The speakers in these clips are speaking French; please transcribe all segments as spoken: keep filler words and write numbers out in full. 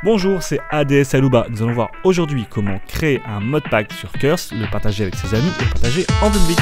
Bonjour, c'est A D S Aluba. Nous allons voir aujourd'hui comment créer un modpack sur Curse, le partager avec ses amis et le partager en public.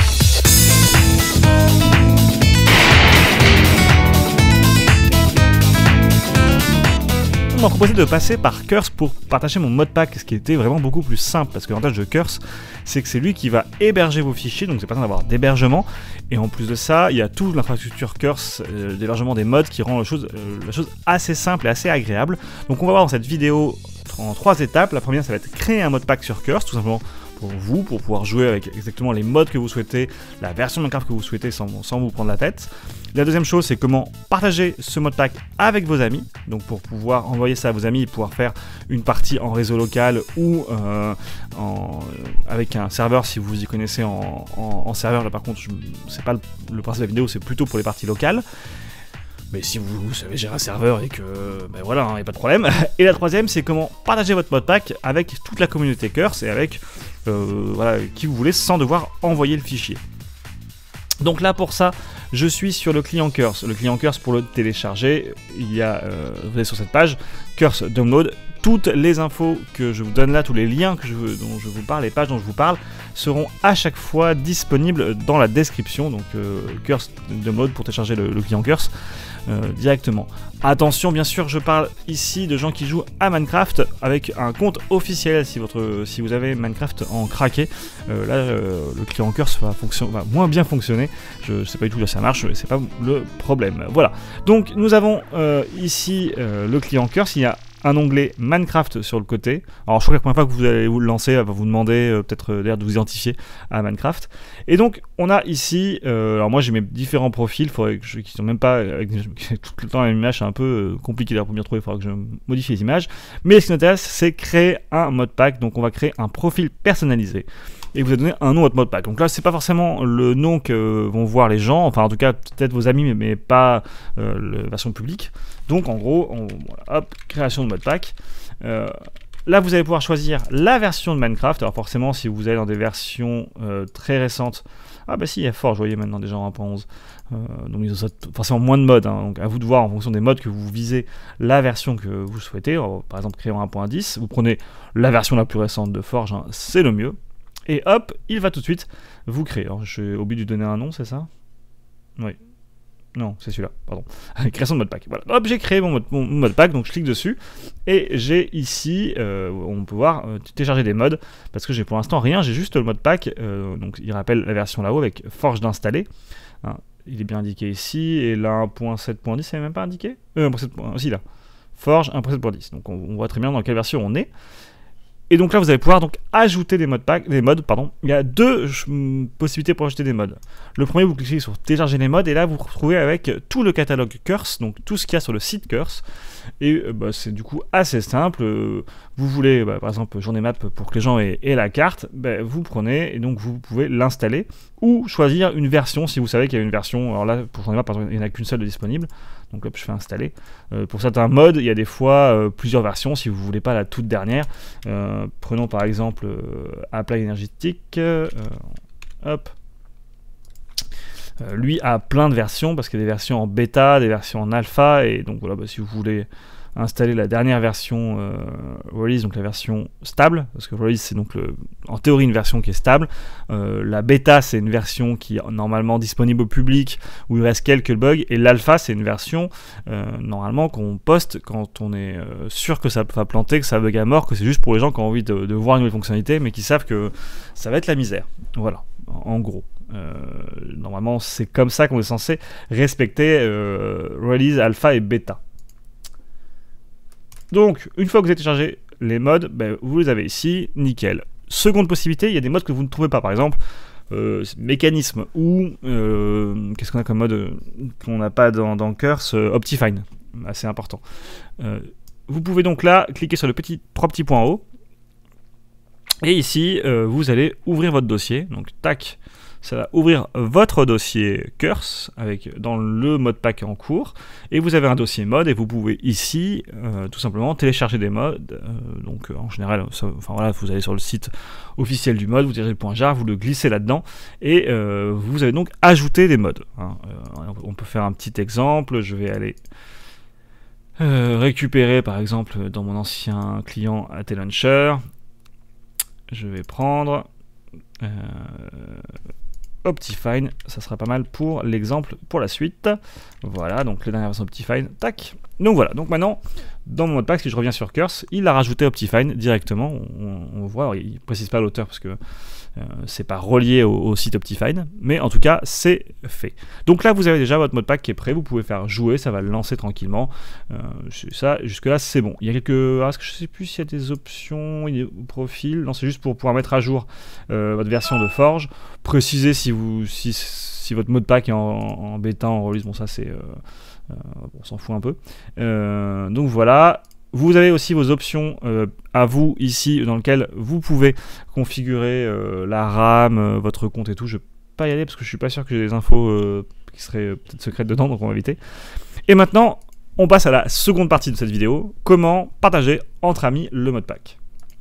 On m'a proposé de passer par Curse pour partager mon modpack, ce qui était vraiment beaucoup plus simple, parce que l'avantage de Curse, c'est que c'est lui qui va héberger vos fichiers, donc c'est pas besoin d'avoir d'hébergement, et en plus de ça, il y a toute l'infrastructure Curse euh, d'hébergement des mods qui rend la chose, euh, la chose assez simple et assez agréable. Donc on va voir dans cette vidéo en trois étapes. La première, ça va être créer un modpack sur Curse, tout simplement pour vous, pour pouvoir jouer avec exactement les mods que vous souhaitez, la version de Minecraft que vous souhaitez sans, sans vous prendre la tête. La deuxième chose, c'est comment partager ce modpack avec vos amis, donc pour pouvoir envoyer ça à vos amis et pouvoir faire une partie en réseau local ou euh, en, avec un serveur si vous y connaissez en, en, en serveur. Là par contre, c'est pas le, le principe de la vidéo, c'est plutôt pour les parties locales. Mais si vous, vous savez gérer un serveur et que, ben voilà, il n'y a pas de problème. Et la troisième, c'est comment partager votre modpack avec toute la communauté Curse et avec euh, voilà, qui vous voulez sans devoir envoyer le fichier. Donc là, pour ça, je suis sur le client Curse. Le client Curse, pour le télécharger, il y a, euh, vous allez sur cette page, Curse Download. Toutes les infos que je vous donne là, tous les liens que je, dont je vous parle, les pages dont je vous parle, seront à chaque fois disponibles dans la description. Donc euh, Curse Download pour télécharger le, le client Curse euh, directement. Attention, bien sûr, je parle ici de gens qui jouent à Minecraft avec un compte officiel. Si, votre, si vous avez Minecraft en craqué, euh, là euh, le client Curse va, va moins bien fonctionner. Je ne sais pas du tout là ça marche, mais c'est pas le problème. Voilà. Donc nous avons euh, ici euh, le client Curse. Il y a un onglet Minecraft sur le côté. Alors je crois que la première fois que vous allez vous le lancer, elle va vous demander euh, peut-être euh, d'ailleurs de vous identifier à Minecraft. Et donc on a ici, euh, alors moi j'ai mes différents profils, il faudrait que je, qui sont même pas avec tout le temps la même image, c'est un peu euh, compliqué d'ailleurs pour bien trouver, il faudra que je modifie les images. Mais ce qui nous intéresse, c'est créer un modpack. Donc on va créer un profil personnalisé. Et vous allez donner un nom à votre modpack. Donc là, c'est pas forcément le nom que vont voir les gens, enfin en tout cas peut-être vos amis, mais, mais pas euh, la version publique. Donc en gros, on, voilà, hop, création de modpack. Euh, là, vous allez pouvoir choisir la version de Minecraft. Alors forcément, si vous allez dans des versions euh, très récentes, ah bah si, il y a Forge, vous voyez maintenant déjà en un point onze. Euh, donc ils ont forcément moins de mods, hein, donc à vous de voir en fonction des mods que vous visez la version que vous souhaitez. Alors, par exemple, créer en un point dix, vous prenez la version la plus récente de Forge, hein, c'est le mieux. Et hop, il va tout de suite vous créer. Alors, j'ai oublié de lui donner un nom, c'est ça? Oui. Non, c'est celui-là, pardon. Création de modpack. Voilà. Hop, j'ai créé mon, mod, mon modpack, donc je clique dessus. Et j'ai ici, euh, on peut voir, euh, télécharger des mods. Parce que j'ai pour l'instant rien, j'ai juste le modpack. Euh, donc il rappelle la version là-haut avec Forge d'installer. Hein, il est bien indiqué ici. Et là, un point sept point dix, c'est même pas indiqué euh, un point sept. Si, là. Forge un point sept point dix. Donc on, on voit très bien dans quelle version on est. Et donc là, vous allez pouvoir donc ajouter des modpacks, des mods, pardon. Il y a deux possibilités pour ajouter des mods. Le premier, vous cliquez sur télécharger les mods et là, vous vous retrouvez avec tout le catalogue Curse, donc tout ce qu'il y a sur le site Curse. Et euh, bah, c'est du coup assez simple. Vous voulez, bah, par exemple, journée map pour que les gens aient, aient la carte, bah, vous prenez et donc vous pouvez l'installer ou choisir une version si vous savez qu'il y a une version. Alors là, pour journée map, par exemple, il n'y en a qu'une seule de disponible. Donc là, je fais installer. Euh, pour certains mods, il y a des fois euh, plusieurs versions si vous ne voulez pas la toute dernière. Euh, prenons par exemple euh, Apply énergétique. Euh, hop. Euh, lui a plein de versions parce qu'il y a des versions en bêta, des versions en alpha. Et donc voilà, bah, si vous voulez installer la dernière version euh, release, donc la version stable, parce que release c'est donc le, en théorie une version qui est stable. Euh, la bêta c'est une version qui est normalement disponible au public où il reste quelques bugs, et l'alpha c'est une version euh, normalement qu'on poste quand on est euh, sûr que ça va planter, que ça bug à mort, que c'est juste pour les gens qui ont envie de, de voir une nouvelle fonctionnalité mais qui savent que ça va être la misère. Voilà, en, en gros. Euh, normalement c'est comme ça qu'on est censé respecter euh, release, alpha et bêta. Donc, une fois que vous avez téléchargé les mods, ben, vous les avez ici, nickel. Seconde possibilité, il y a des mods que vous ne trouvez pas, par exemple, euh, mécanisme ou, euh, qu'est-ce qu'on a comme mode euh, qu'on n'a pas dans, dans Curse, euh, Optifine, assez important. Euh, vous pouvez donc là, cliquer sur le petit, trois petits points en haut, et ici, euh, vous allez ouvrir votre dossier, donc tac, ça va ouvrir votre dossier Curse avec dans le modpack en cours, et vous avez un dossier mod et vous pouvez ici euh, tout simplement télécharger des mods. Euh, donc euh, en général, ça, enfin voilà, vous allez sur le site officiel du mod, vous dirigez le point jar, vous le glissez là-dedans et euh, vous avez donc ajouté des mods. Hein. Euh, on peut faire un petit exemple. Je vais aller euh, récupérer par exemple dans mon ancien client A T Launcher. Je vais prendre euh, Optifine, ça sera pas mal pour l'exemple pour la suite. Voilà, donc les dernières versions Optifine, tac. Donc voilà, donc maintenant, dans mon modpack, si je reviens sur Curse, il a rajouté Optifine directement. On, on voit, alors, il ne précise pas l'auteur parce que euh, c'est pas relié au, au site Optifine, mais en tout cas, c'est fait. Donc là, vous avez déjà votre modpack qui est prêt, vous pouvez faire jouer, ça va le lancer tranquillement. Euh, ça, jusque-là, c'est bon. Il y a quelques... Ah, est-ce que je sais plus s'il y a des options au profil? Non, c'est juste pour pouvoir mettre à jour euh, votre version de Forge. Précisez si, vous, si, si votre modpack est en, en bêta, en release, bon ça c'est... Euh, euh, on s'en fout un peu. Euh, donc voilà. Vous avez aussi vos options euh, à vous ici, dans lesquelles vous pouvez configurer euh, la RAM, euh, votre compte et tout. Je ne vais pas y aller parce que je suis pas sûr que j'ai des infos euh, qui seraient euh, peut-être secrètes dedans, donc on va éviter. Et maintenant, on passe à la seconde partie de cette vidéo. Comment partager entre amis le modpack.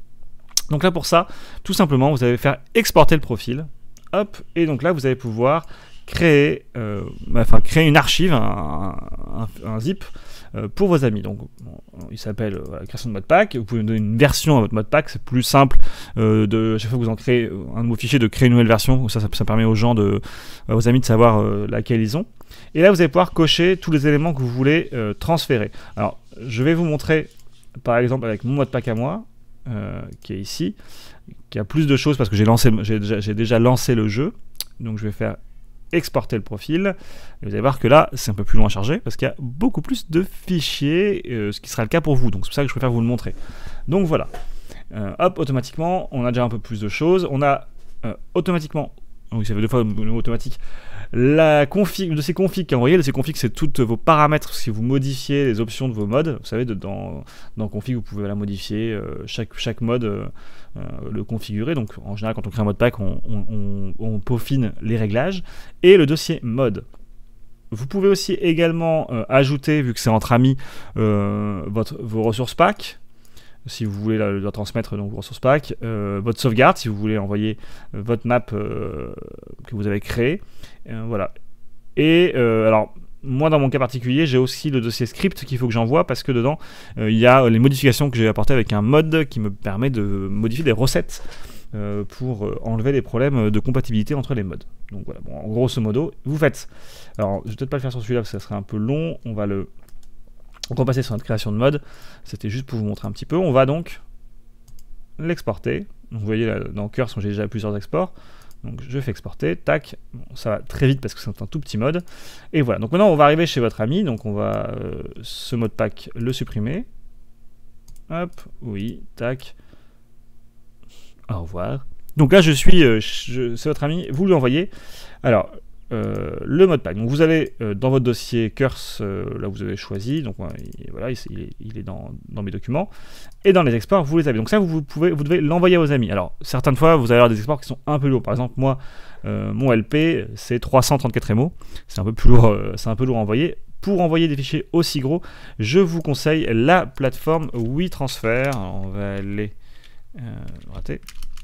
Donc là pour ça, tout simplement, vous allez faire exporter le profil. Hop, et donc là vous allez pouvoir créer, euh, enfin créer une archive, un, un, un zip euh, pour vos amis. Donc bon, il s'appelle euh, voilà, création de modpack. Vous pouvez donner une version à votre modpack, c'est plus simple euh, de chaque fois que vous en créez un nouveau fichier de créer une nouvelle version. Ça, ça, ça permet aux gens de, à vos amis de savoir euh, laquelle ils ont. Et là vous allez pouvoir cocher tous les éléments que vous voulez euh, transférer. Alors je vais vous montrer par exemple avec mon modpack à moi. Euh, qui est ici, qui a plus de choses parce que j'ai lancé, j'ai déjà, j'ai déjà lancé le jeu. Donc je vais faire exporter le profil. Et vous allez voir que là, c'est un peu plus long à charger parce qu'il y a beaucoup plus de fichiers, euh, ce qui sera le cas pour vous. Donc c'est pour ça que je préfère vous le montrer. Donc voilà. Euh, hop, automatiquement, on a déjà un peu plus de choses. On a euh, automatiquement, donc ça fait deux fois le mot automatique, la config, de ces configs qui est envoyé. De ces configs, c'est tous vos paramètres si vous modifiez les options de vos modes. Vous savez, de, dans, dans config, vous pouvez la modifier, euh, chaque, chaque mode, euh, euh, le configurer. Donc en général, quand on crée un modpack, on, on, on, on peaufine les réglages. Et le dossier mode. Vous pouvez aussi également euh, ajouter, vu que c'est entre amis, euh, votre, vos ressources pack. Si vous voulez la, la transmettre, donc vos ressources pack, euh, votre sauvegarde, si vous voulez envoyer euh, votre map euh, que vous avez créée, euh, voilà. Et euh, alors, moi dans mon cas particulier, j'ai aussi le dossier script qu'il faut que j'envoie parce que dedans, euh, il y a les modifications que j'ai apportées avec un mod qui me permet de modifier des recettes euh, pour euh, enlever les problèmes de compatibilité entre les modes. Donc voilà, bon, en grosso modo, vous faites. Alors, je vais peut-être pas le faire sur celui-là parce que ça serait un peu long. On va le Donc on va passer sur notre création de mode, c'était juste pour vous montrer un petit peu. On va donc l'exporter. Donc vous voyez là, dans Curse, j'ai déjà plusieurs exports. Donc je fais exporter, tac, bon, ça va très vite parce que c'est un tout petit mode. Et voilà, donc maintenant on va arriver chez votre ami, donc on va euh, ce modpack le supprimer. Hop, oui, tac. Au revoir. Donc là je suis, euh, c'est votre ami, vous lui envoyez. Alors, Euh, le modpack. Donc vous allez euh, dans votre dossier Curse, euh, là vous avez choisi, donc ouais, il, voilà, il, il, est, il est dans, dans mes documents, et dans les exports vous les avez. Donc ça vous, vous pouvez, vous devez l'envoyer à vos amis. Alors certaines fois vous allez avoir des exports qui sont un peu lourds. Par exemple moi, euh, mon L P c'est trois cent trente-quatre M O, c'est un peu plus lourd, euh, c'est un peu lourd à envoyer. Pour envoyer des fichiers aussi gros, je vous conseille la plateforme WeTransfer. Alors, on va aller euh, rater.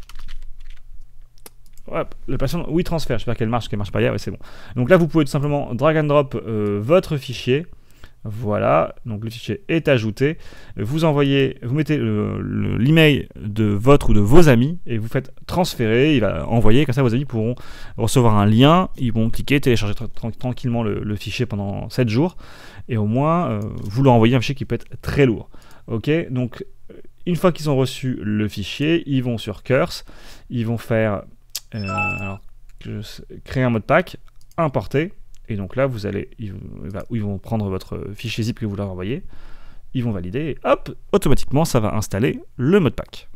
Hop, la plateforme WeTransfer, j'espère qu'elle marche, qu'elle marche pas hier, ouais, c'est bon. Donc là, vous pouvez tout simplement drag and drop euh, votre fichier. Voilà, donc le fichier est ajouté. Vous envoyez, vous mettez l'email de votre ou de vos amis et vous faites transférer. Il va envoyer, comme ça vos amis pourront recevoir un lien. Ils vont cliquer, télécharger tra tra tranquillement le, le fichier pendant sept jours. Et au moins, euh, vous leur envoyez un fichier qui peut être très lourd. Ok, donc une fois qu'ils ont reçu le fichier, ils vont sur Curse, ils vont faire. Euh, alors, je, créer un modpack, importer, et donc là vous allez, ils, ils vont prendre votre fichier zip que vous leur envoyez, ils vont valider, et hop, automatiquement ça va installer le modpack.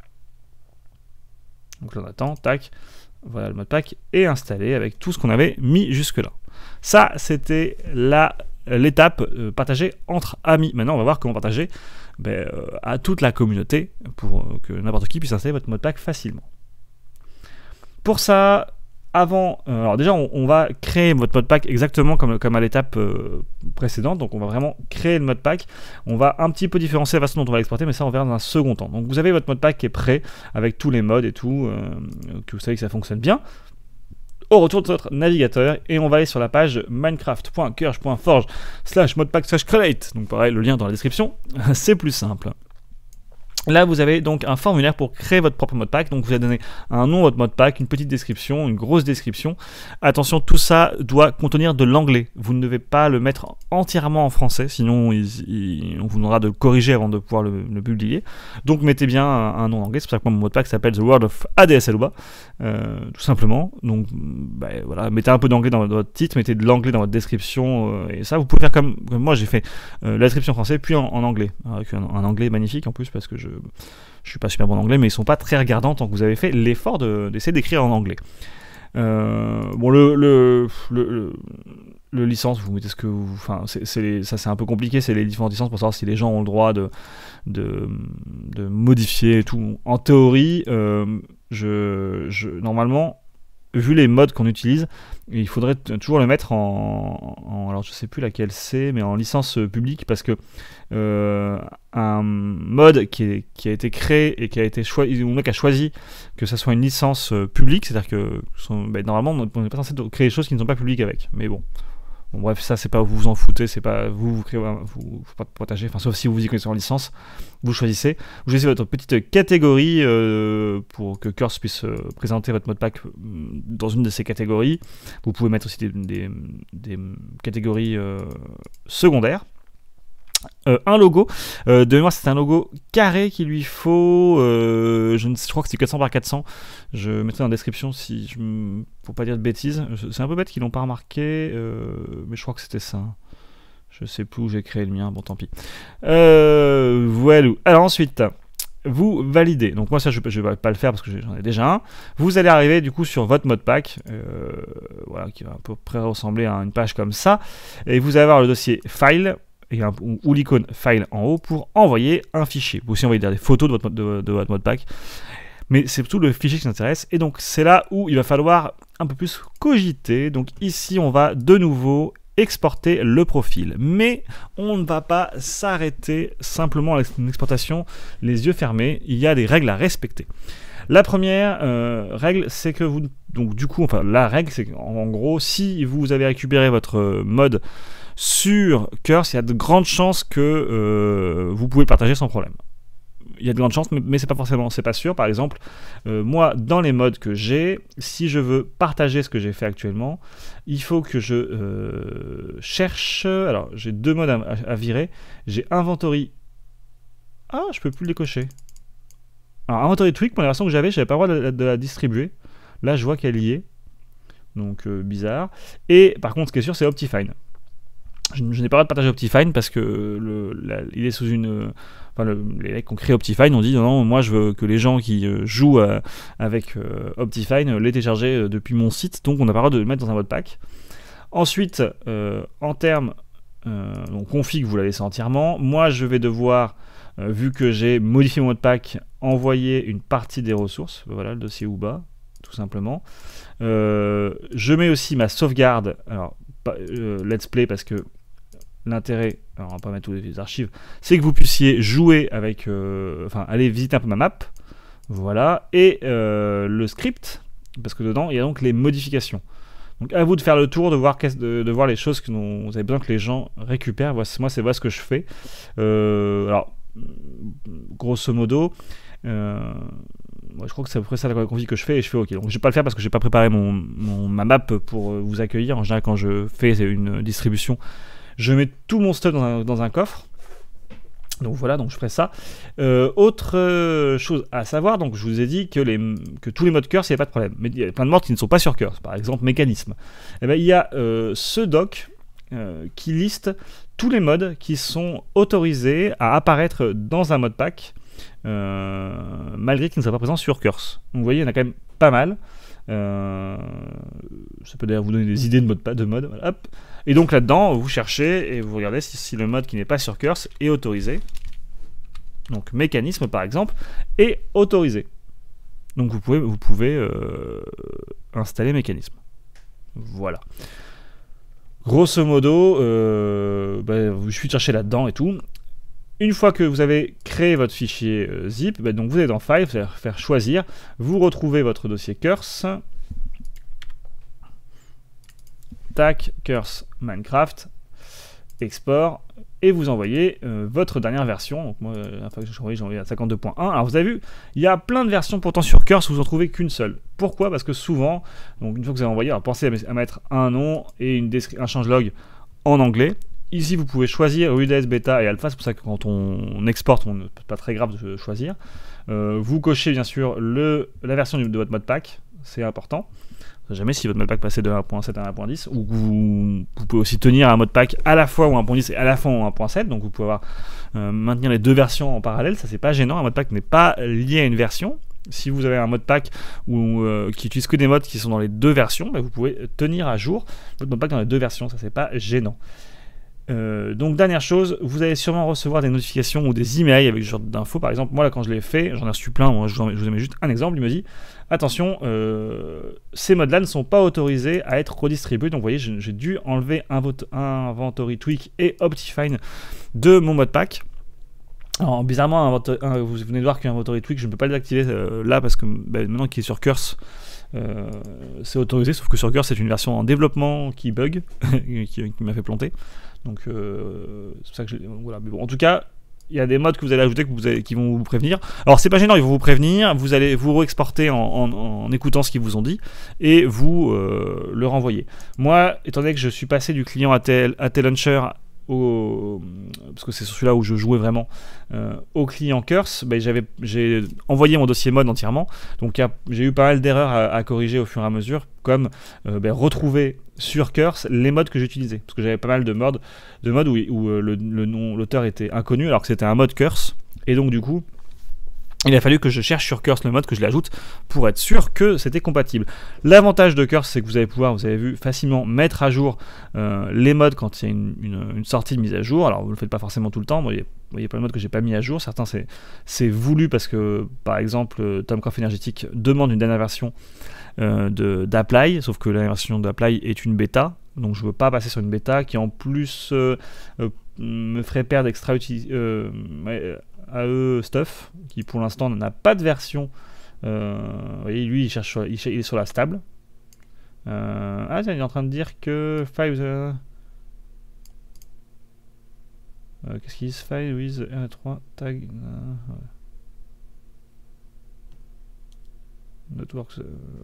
Donc là on attend, tac, voilà le modpack est installé avec tout ce qu'on avait mis jusque là. Ça c'était la l'étape euh, partagée entre amis. Maintenant on va voir comment partager ben, euh, à toute la communauté pour euh, que n'importe qui puisse installer votre modpack facilement. Pour ça, avant, euh, alors déjà on, on va créer votre modpack exactement comme, comme à l'étape euh, précédente, donc on va vraiment créer le modpack, on va un petit peu différencier la façon dont on va l'exporter, mais ça on verra dans un second temps. Donc vous avez votre modpack qui est prêt, avec tous les modes et tout, euh, que vous savez que ça fonctionne bien. au retour de notre navigateur et on va aller sur la page minecraft.curge.forge slash modpack slash create. Donc pareil, le lien dans la description, c'est plus simple. Là, vous avez donc un formulaire pour créer votre propre modpack. Donc, vous allez donner un nom à votre modpack, une petite description, une grosse description. Attention, tout ça doit contenir de l'anglais. Vous ne devez pas le mettre entièrement en français, sinon il, il, on vous demandera de le corriger avant de pouvoir le, le publier. Donc, mettez bien un, un nom anglais. C'est pour ça que mon modpack s'appelle The World of ADSLuba, euh, tout simplement. Donc, bah, voilà, mettez un peu d'anglais dans votre titre, mettez de l'anglais dans votre description. Euh, et ça, vous pouvez faire comme, comme moi, j'ai fait euh, la description en français, puis en, en anglais. Avec un, un anglais magnifique en plus, parce que je Je suis pas super bon en anglais, mais ils sont pas très regardants tant que vous avez fait l'effort d'essayer de, d'écrire en anglais. Euh, bon, le, le, le, le, le licence, vous mettez ce que vous... Enfin, c'est, c'est, ça c'est un peu compliqué, c'est les différentes licences pour savoir si les gens ont le droit de, de, de modifier et tout. En théorie, euh, je, je, normalement, vu les modes qu'on utilise, il faudrait t- toujours le mettre en, en... Alors, je sais plus laquelle c'est, mais en licence publique, parce que Euh, un mode qui, est, qui a été créé et qui a été choisi, ou le mec a choisi que ça soit une licence euh, publique, c'est-à-dire que sont, bah, normalement on n'est pas censé créer des choses qui ne sont pas publiques avec, mais bon. Bon bref, ça c'est pas vous vous en foutez, c'est pas vous vous créez, vous faut pas partager, enfin sauf si vous vous y connaissez en licence, vous choisissez, vous choisissez votre petite catégorie euh, pour que Curse puisse euh, présenter votre modpack dans une de ces catégories. Vous pouvez mettre aussi des, des, des catégories euh, secondaires. Euh, un logo, euh, de mémoire c'est un logo carré qu'il lui faut, euh, je, ne sais, je crois que c'est quatre cents par quatre cents, je mettrai dans la description si je m... pour pas dire de bêtises, c'est un peu bête qu'ils l'ont pas remarqué, euh, mais je crois que c'était ça, je sais plus où j'ai créé le mien, bon tant pis. Euh, voilà, alors ensuite, vous validez, donc moi ça je, je vais pas le faire parce que j'en ai déjà un, vous allez arriver du coup sur votre modpack, euh, voilà, qui va à peu près ressembler à une page comme ça, et vous allez avoir le dossier file, et un, ou, ou l'icône file en haut pour envoyer un fichier. Vous pouvez aussi envoyer des photos de votre, de, de votre modpack, mais c'est surtout le fichier qui nous intéresse, et donc c'est là où il va falloir un peu plus cogiter. Donc ici on va de nouveau exporter le profil, mais on ne va pas s'arrêter simplement à l'exportation les yeux fermés, il y a des règles à respecter. La première euh, règle, c'est que vous, donc du coup, enfin la règle, c'est qu'en en gros, si vous avez récupéré votre mode sur Curse, il y a de grandes chances que euh, vous pouvez le partager sans problème. Il y a de grandes chances, mais, mais c'est pas forcément, c'est pas sûr. Par exemple, euh, moi, dans les modes que j'ai, si je veux partager ce que j'ai fait actuellement, il faut que je euh, cherche. Alors, j'ai deux modes à, à, à virer. J'ai Inventory. Ah, je peux plus le décocher. Alors, Inventory Tweak, pour la version que j'avais, j'avais pas le droit de, de, de la distribuer. Là, je vois qu'elle y est. Donc, euh, bizarre. Et par contre, ce qui est sûr, c'est Optifine. Je, je n'ai pas le droit de partager Optifine parce que le, la, il est sous une. Enfin, le, les mecs qui ont créé Optifine ont dit non, non, moi je veux que les gens qui euh, jouent euh, avec euh, Optifine euh, l'aient téléchargé euh, depuis mon site, donc on n'a pas le droit de le mettre dans un modpack. Ensuite, euh, en termes euh, donc config, vous la laissez entièrement. Moi je vais devoir, euh, vu que j'ai modifié mon modpack, envoyer une partie des ressources. Voilà le dossier Uba, tout simplement. Euh, je mets aussi ma sauvegarde. Alors, Euh, let's play parce que l'intérêt, alors on va pas mettre tous les archives, c'est que vous puissiez jouer avec, euh, enfin aller visiter un peu ma map, voilà, et euh, le script, parce que dedans il y a donc les modifications. Donc à vous de faire le tour, de voir, de, de voir les choses que vous avez besoin que les gens récupèrent. Moi c'est voilà ce que je fais. Euh, alors grosso modo. Euh, Ouais, je crois que c'est à peu près ça la config que je fais et je fais ok. Donc je vais pas le faire parce que j'ai pas préparé mon, mon, ma map pour euh, vous accueillir. En général, quand je fais une distribution, je mets tout mon stuff dans un, dans un coffre. Donc voilà, donc je ferai ça. Euh, autre euh, chose à savoir, donc je vous ai dit que, les, que tous les modes Curse, il n'y a pas de problème. Mais il y a plein de modes qui ne sont pas sur Curse. Par exemple, mécanisme. Et ben, il y a euh, ce doc euh, qui liste tous les modes qui sont autorisés à apparaître dans un modpack. Euh, malgré qu'il ne soit pas présent sur Curse. Donc vous voyez, il y en a quand même pas mal. Euh, ça peut d'ailleurs vous donner des idées de mode. De mode voilà, hop. Et donc là-dedans, vous cherchez et vous regardez si, si le mode qui n'est pas sur Curse est autorisé. Donc mécanisme par exemple est autorisé. Donc vous pouvez, vous pouvez euh, installer mécanisme. Voilà. Grosso modo, euh, bah, vous suffit de chercher là-dedans et tout. Une fois que vous avez créé votre fichier euh, zip, bah, donc vous allez dans File, vous allez faire choisir, vous retrouvez votre dossier Curse. tac, curse Minecraft, export, et vous envoyez euh, votre dernière version. Donc moi, la fois que j'ai envoyé, j'ai envoyé à cinquante-deux point un. Alors vous avez vu, il y a plein de versions pourtant sur Curse, vous en trouvez qu'une seule. Pourquoi? Parce que souvent, donc une fois que vous avez envoyé, alors pensez à mettre un nom et une un changelog en anglais. Ici, vous pouvez choisir U D S, bêta et alpha. C'est pour ça que quand on, on exporte, on c'est pas très grave de choisir. Euh, vous cochez bien sûr le, la version de votre modpack, c'est important. Jamais si votre modpack passait de un point sept à un point dix, ou vous, vous pouvez aussi tenir un modpack à la fois ou un point dix et à la fois ou un point sept, donc vous pouvez avoir, euh, maintenir les deux versions en parallèle, ça c'est pas gênant. Un modpack n'est pas lié à une version. Si vous avez un modpack où, euh, qui utilise que des mods qui sont dans les deux versions, bah vous pouvez tenir à jour votre modpack dans les deux versions, ça c'est pas gênant. Euh, donc dernière chose, vous allez sûrement recevoir des notifications ou des emails avec ce genre d'infos. Par exemple, moi là quand je l'ai fait, j'en ai reçu plein, moi, je, vous en, je vous en mets juste un exemple, il me dit attention, euh, ces mods là ne sont pas autorisés à être redistribués. Donc vous voyez, j'ai dû enlever Inventory Tweak et Optifine de mon modpack. Alors bizarrement, un, un, vous venez de voir qu'Inventory Tweak, je ne peux pas le désactiver euh, là parce que bah, maintenant qu'il est sur Curse, euh, c'est autorisé, sauf que sur Curse c'est une version en développement qui bug, qui, qui m'a fait planter. Donc euh, c'est pour ça que je, voilà. Mais bon, en tout cas, il y a des mods que vous allez ajouter que vous allez, qui vont vous prévenir. Alors c'est pas gênant, ils vont vous prévenir. Vous allez vous réexporter en, en, en écoutant ce qu'ils vous ont dit et vous euh, le renvoyer. Moi, étant donné que je suis passé du client A T Launcher au, parce que c'est sur celui-là où je jouais vraiment, euh, au client Curse, ben, j'avais, j'ai envoyé mon dossier mod entièrement. Donc j'ai eu pas mal d'erreurs à, à corriger au fur et à mesure, comme euh, ben, retrouver sur Curse les mods que j'utilisais, parce que j'avais pas mal de mods, de mods où, où euh, le, le nom, l'auteur était inconnu alors que c'était un mod Curse, et donc du coup il a fallu que je cherche sur Curse le mode, que je l'ajoute pour être sûr que c'était compatible. L'avantage de Curse, c'est que vous allez pouvoir, vous avez vu, facilement mettre à jour euh, les mods quand il y a une, une, une sortie de mise à jour. Alors vous ne le faites pas forcément tout le temps, vous voyez, vous voyez pas le mode que j'ai pas mis à jour. Certains c'est voulu parce que par exemple Tomcraft Énergétique demande une dernière version euh, d'Apply, sauf que la version d'Apply est une bêta, donc je ne veux pas passer sur une bêta qui en plus euh, euh, me ferait perdre extra utilité. Euh, ouais, A E Stuff, qui pour l'instant n'a pas de version. Euh, vous voyez, lui il cherche, il, il est sur la stable. Euh, ah, tiens, il est en train de dire que five. Euh, euh, Qu'est-ce qu'il se fait with un trois tag. Euh, ouais. Networks. Euh,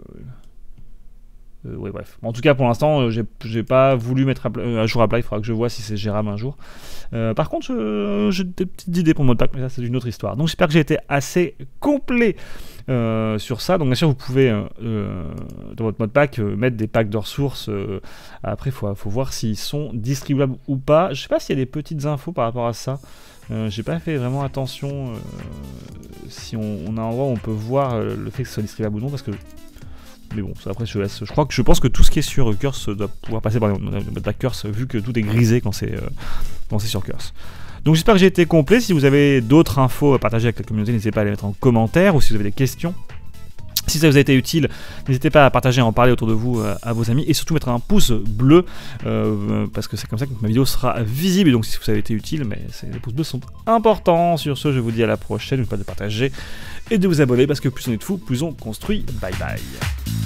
Euh, ouais, bref. En tout cas, pour l'instant, euh, j'ai pas voulu mettre à, euh, à jour Apply. Il faudra que je vois si c'est gérable un jour. Euh, par contre, j'ai des petites idées pour le modpack, mais ça, c'est une autre histoire. Donc, j'espère que j'ai été assez complet euh, sur ça. Donc, bien sûr, vous pouvez, euh, euh, dans votre modpack, euh, mettre des packs de ressources. Euh, après, il faut, faut voir s'ils sont distribuables ou pas. Je sais pas s'il y a des petites infos par rapport à ça. Euh, j'ai pas fait vraiment attention euh, si on, on a un endroit où on peut voir euh, le fait que ce soit distribuable ou non, parce que mais bon, ça, après je laisse. Je crois que je pense que tout ce qui est sur Curse doit pouvoir passer par le modpack Curse, vu que tout est grisé quand c'est euh, sur Curse. Donc j'espère que j'ai été complet. Si vous avez d'autres infos à partager avec la communauté, n'hésitez pas à les mettre en commentaire, ou si vous avez des questions. Si ça vous a été utile, n'hésitez pas à partager, à en parler autour de vous euh, à vos amis, et surtout mettre un pouce bleu, euh, parce que c'est comme ça que ma vidéo sera visible. Et donc si ça a été utile, mais les pouces bleus sont importants. Sur ce, je vous dis à la prochaine. N'oubliez pas de partager et de vous abonner, parce que plus on est de fous, plus on construit. Bye bye.